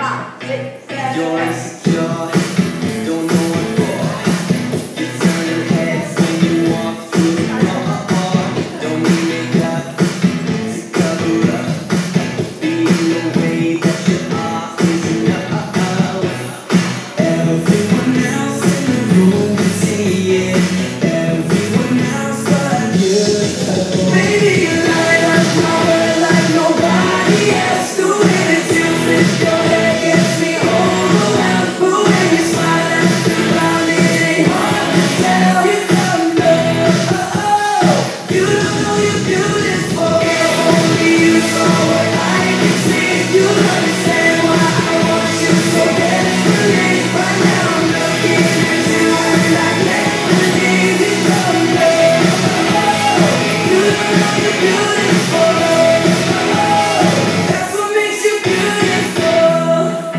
You're insecure, don't know what for. You turn your head when you walk through the door. Don't need makeup to cover up. Being the way that you are is enough. Everyone else in the room can see it. Everyone else but you. Baby, you light up my world like nobody else. The way that you flip your head gets me overwhelmed. But when you smile at the ground, it ain't hard to tell. You don't know, you don't know you're beautiful. Only you saw what I can see. You understand why I want you so desperately. Right now I'm looking at you and I can't believe you don't know. You don't know you're beautiful. That's what makes you beautiful.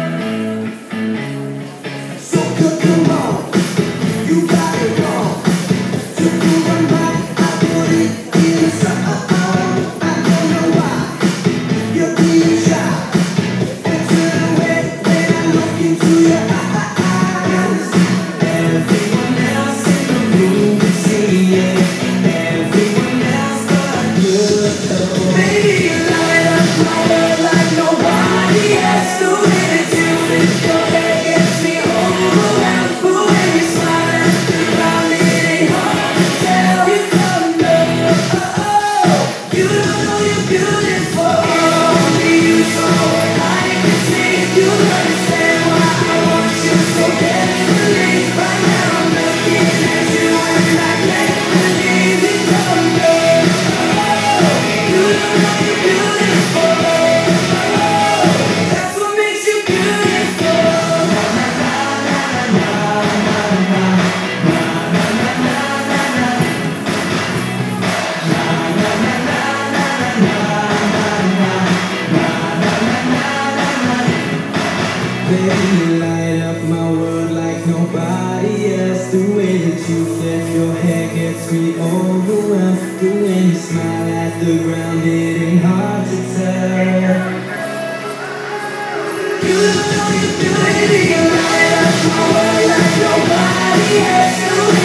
So good, come on, you got it wrong. To prove I'm right, I put it in a song. I don't know why you're being shy and turn away when I look into your eyes. Everyone else in the room can see it. Everyone else but you. Baby, you light up my world like nobody else. The way that you flip your head gets me overwhelmed. But when you smile at the ground, it ain't hard to tell. You don't know, you don't know you're beautiful. Only you saw what I can see. You understand why I want you so desperately. Right now I'm looking at you and I can't believe you don't know. You don't know you're beautiful. That's what makes you beautiful. Baby, you light up my world like nobody else. The way that you flip your hair gets me overwhelmed. But when you smile at the ground, it ain't hard to tell. You don't know you're beautiful. You light up my world like nobody else.